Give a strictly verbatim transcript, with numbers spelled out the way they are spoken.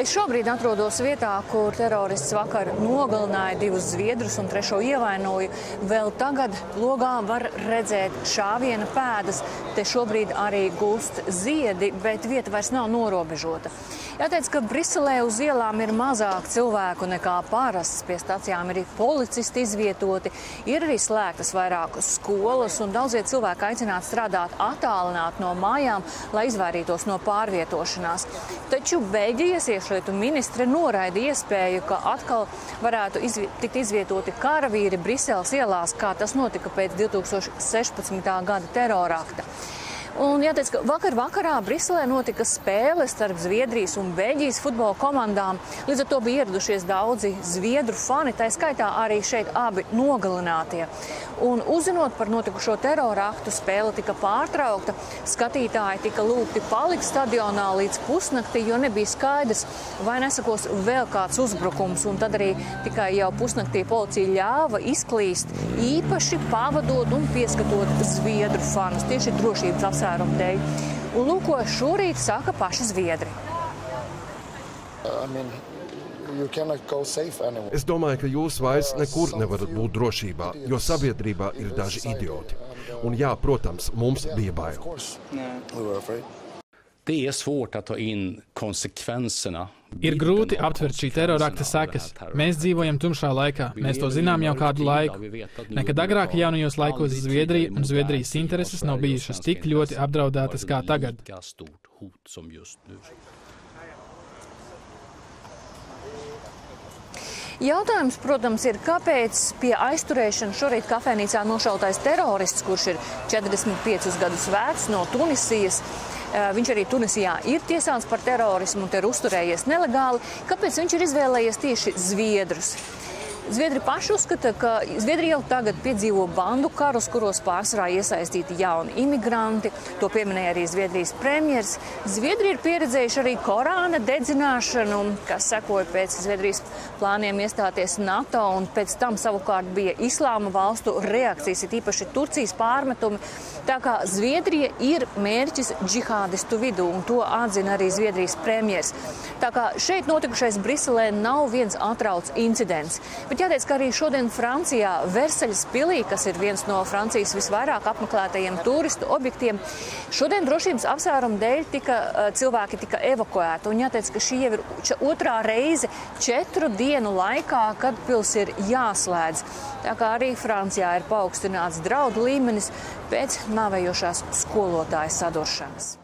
Es šobrīd atrodos vietā, kur terorists vakar nogalināja divus zviedrus un trešo ievainoja. Vēl tagad logā var redzēt šāviena pēdas. Te šobrīd arī gulst ziedi, bet vieta vairs nav norobežota. Jāteic, ka Briselē uz ielām ir mazāk cilvēku nekā parasts. Pie stacijām ir policisti izvietoti, ir arī slēgtas vairākas skolas un daudzie cilvēki aicināti strādāt attālināt no mājām, lai izvairītos no pārvietošanās. Taču Beļģijas iekšlietu ministre noraida iespēju, ka atkal varētu izvi tikt izvietoti karavīri Briseles ielās, kā tas notika pēc divi tūkstoši sešpadsmitā gada terorākta. Un jāteic, ka vakar vakarā Briselē notika spēle starp Zviedrijas un Beļģijas futbola komandām. Līdz ar to bija ieradušies daudzi zviedru fani, tā skaitā arī šeit abi nogalinātie. Un uzzinot par notikušo terorāktu, spēle tika pārtraukta. Skatītāji tika lūgti palikt stadionā līdz pusnaktī, jo nebija skaidrs, vai nesakos vēl kāds uzbrukums. Un tad arī tikai jau pusnaktī policija ļāva izklīst, īpaši pavadot un pieskatot zviedru fanus tieši drošības apsvērumu dēļ. Un lūk, ko šorīt saka paši zviedri. I mean, you cannot go safe anywhere. Es domāju, ka jūs vairs nekur nevarat būt drošībā, jo sabiedrībā ir daži idioti. Un jā, protams, mums bija bail. Det är svårt att ta in konsekvenserna. Ir grūti aptvert šī terorākta sekas. Mēs dzīvojam tumšā laikā. Mēs to zinām jau kādu laiku. Nekad agrāk jaunajos laikos Zviedrija un Zviedrijas intereses nav bijušas tik ļoti apdraudētas kā tagad. Jautājums, protams, ir, kāpēc pie aizturēšanas šorīt kafejnīcā nošautais terorists, kurš ir četrdesmit piecus gadus vecs no Tunisijas, viņš arī Tunisijā ir tiesāts par terorismu un te ir uzturējies nelegāli, kāpēc viņš ir izvēlējies tieši zviedrus? Zviedri paši uzskata, ka Zviedrija jau tagad piedzīvo bandu karus, kuros pārsvarā iesaistīti jauni imigranti. To pieminēja arī Zviedrijas premjers. Zviedri ir pieredzējuši arī Korāna dedzināšanu, kas sekoja pēc Zviedrijas plāniem iestāties NATO, un pēc tam savukārt bija islāma valstu reakcijas, ir īpaši Turcijas pārmetumi. Tā kā Zviedrija ir mērķis džihādistu vidū, un to atzina arī Zviedrijas premjers. Tā kā šeit notikušais Briselē nav viens atrauc incidents. Bet jāteic, ka arī šodien Francijā Versaļas pilī, kas ir viens no Francijas visvairāk apmeklētajiem turistu objektiem, šodien drošības apsvērumu dēļ tika, cilvēki tika evakuēti. Un jāteic, ka šī jau ir otrā reize četru dienu laikā, kad pils ir jāslēdz. Tā kā arī Francijā ir paaugstināts draudu līmenis pēc nāvējošās skolotājas saduršanas.